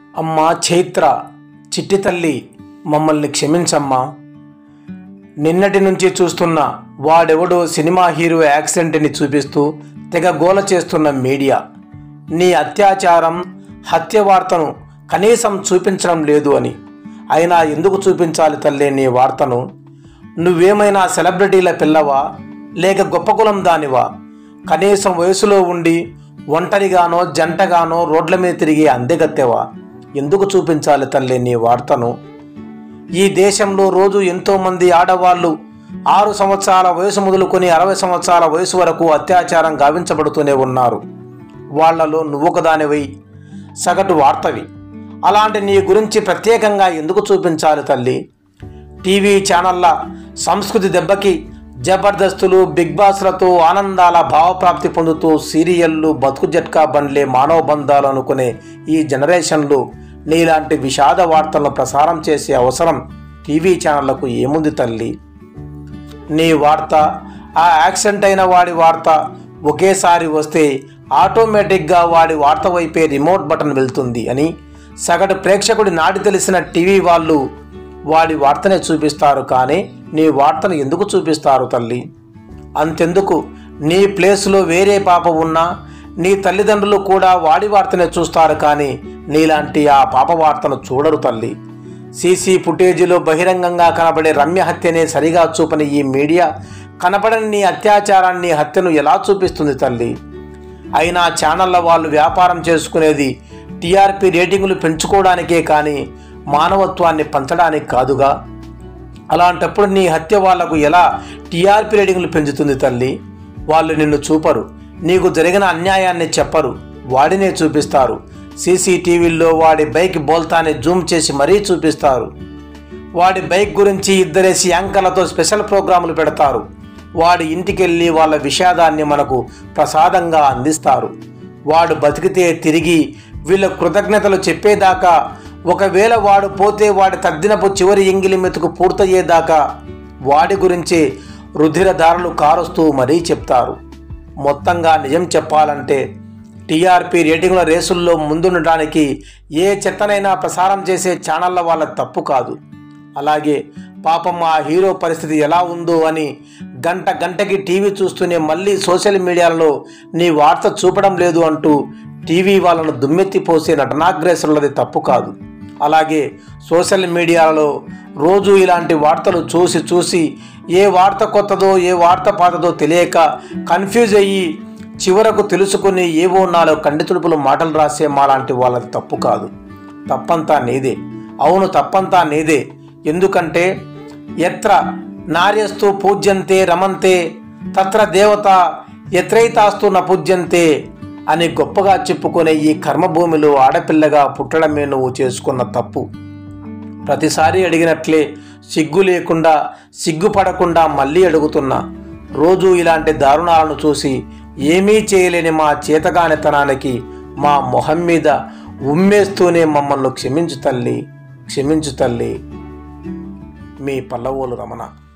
అమ్మా చైత్ర, చిట్టి తల్లి, మమ్మల్ని క్షమించమ్మా. నిన్నటి నుంచి చూస్తున్న వాడెవడో సినిమా హీరో యాక్సిడెంట్ని చూపిస్తూ తెగ గోల చేస్తున్న మీడియా నీ అత్యాచారం, హత్య వార్తను కనీసం చూపించడం లేదు అని. అయినా ఎందుకు చూపించాలి తల్లి నీ వార్తను? నువ్వేమైనా సెలబ్రిటీల పిల్లవా లేక గొప్ప కులం దానివా? కనీసం వయసులో ఉండి ఒంటరిగానో జంటగానో రోడ్ల మీద తిరిగి అందెగత్తెవా? ఎందుకు చూపించాలి తల్లి నీ వార్తను? ఈ దేశంలో రోజు ఎంతోమంది ఆడవాళ్ళు 6 సంవత్సరాల వయసు మొదలుకొని 60 సంవత్సరాల వయసు వరకు అత్యాచారం గావించబడుతూనే ఉన్నారు. వాళ్లలో నువ్వొకదానివై సగటు వార్తవి. అలాంటి నీ గురించి ప్రత్యేకంగా ఎందుకు చూపించాలి తల్లి? టీవీ ఛానళ్ళ సంస్కృతి దెబ్బకి జబర్దస్తులు, బిగ్ బాస్లతో ఆనందాల భావప్రాప్తి పొందుతూ సీరియళ్ళు, బతుకు జట్కా బండ్లే మానవ బంధాలు అనుకునే ఈ జనరేషన్లో నీలాంటి విషాద వార్తలను ప్రసారం చేసే అవసరం టీవీ ఛానళ్లకు ఏముంది తల్లి? నీ వార్త, ఆ యాక్సిడెంట్ అయిన వాడి వార్త ఒకేసారి వస్తే ఆటోమేటిక్గా వాడి వార్త వైపే రిమోట్ బటన్ వెళ్తుంది అని సగటు ప్రేక్షకుడి నాటి తెలిసిన టీవీ వాళ్ళు వాడి వార్తనే చూపిస్తారు. కానీ నీ వార్తను ఎందుకు చూపిస్తారు తల్లి? అంతెందుకు, నీ ప్లేస్లో వేరే పాప ఉన్నా నీ తల్లిదండ్రులు కూడా వాడి వార్తనే చూస్తారు. కానీ నీలాంటి ఆ పాప వార్తను చూడరు తల్లి. సీసీ ఫుటేజీలో బహిరంగంగా కనబడే రమ్య హత్యనే సరిగా చూపని ఈ మీడియా కనబడని నీ అత్యాచారాన్ని, హత్యను ఎలా చూపిస్తుంది తల్లి? అయినా ఛానళ్ళ వాళ్ళు వ్యాపారం చేసుకునేది టీఆర్పీ రేటింగులు పెంచుకోవడానికే కానీ మానవత్వాన్ని పంచడానికి కాదుగా. అలాంటప్పుడు నీ హత్య వాళ్లకు ఎలా టీఆర్పీ రేటింగులు పెంచుతుంది తల్లి? వాళ్ళు నిన్ను చూపరు, నీకు జరిగిన అన్యాయాన్ని చెప్పరు, వాడినే చూపిస్తారు. సీసీటీవీల్లో వాడి బైక్ బోల్తాన్ని జూమ్ చేసి మరీ చూపిస్తారు. వాడి బైక్ గురించి 2 యాంకర్లతో స్పెషల్ ప్రోగ్రాములు పెడతారు. వాడి ఇంటికెళ్ళి వాళ్ళ విషాదాన్ని మనకు ప్రసాదంగా అందిస్తారు. వాడు బతికితే తిరిగి వీళ్ళ కృతజ్ఞతలు చెప్పేదాకా, ఒకవేళ వాడు పోతే వాడి తద్దినపు చివరి ఎంగిలి మెతుకు పూర్తయ్యేదాకా వాడి గురించే రుధిరధారలు కారుస్తూ మరీ చెప్తారు. మొత్తంగా నిజం చెప్పాలంటే టీఆర్పీ రేటింగుల రేసుల్లో ముందుండటానికి ఏ చెత్తనైనా ప్రసారం చేసే ఛానళ్ళ వాళ్ళ తప్పు కాదు. అలాగే పాపం ఆ హీరో పరిస్థితి ఎలా ఉందో అని గంటకి టీవీ చూస్తూనే మళ్ళీ సోషల్ మీడియాలో నీ వార్త చూపడం లేదు అంటూ టీవీ వాళ్ళను దుమ్మెత్తిపోసే నటనాగ్రేసరులది తప్పు కాదు. అలాగే సోషల్ మీడియాలో రోజు ఇలాంటి వార్తలు చూసి ఏ వార్త కొత్తదో ఏ వార్త పాతదో తెలియక కన్ఫ్యూజ్ అయ్యి చివరకు తెలుసుకుని ఏవో 4 కంటి తుడుపులు మాటలు రాసే మాలాంటి వాళ్ళది తప్పు కాదు. తప్పంతా నీదే. అవును, తప్పంతా నీదే. ఎందుకంటే ఎత్ర నార్యస్తు పూజ్యంతే రమంతే తత్ర దేవత ఎత్రైతాస్తు న పూజ్యంతే అని గొప్పగా చెప్పుకునే ఈ కర్మభూమిలో ఆడపిల్లగా పుట్టడమే నువ్వు చేసుకున్న తప్పు. ప్రతిసారి అడిగినట్లే సిగ్గు లేకుండా, సిగ్గుపడకుండా మళ్ళీ అడుగుతున్నా. రోజు ఇలాంటి దారుణాలను చూసి ఏమీ చేయలేని మా చేతగానితనానికి మా మొహం మీద ఉమ్మేస్తూనే మమ్మల్ని క్షమించు తల్లి, క్షమించు తల్లి. మీ పల్లవోలు రమణ.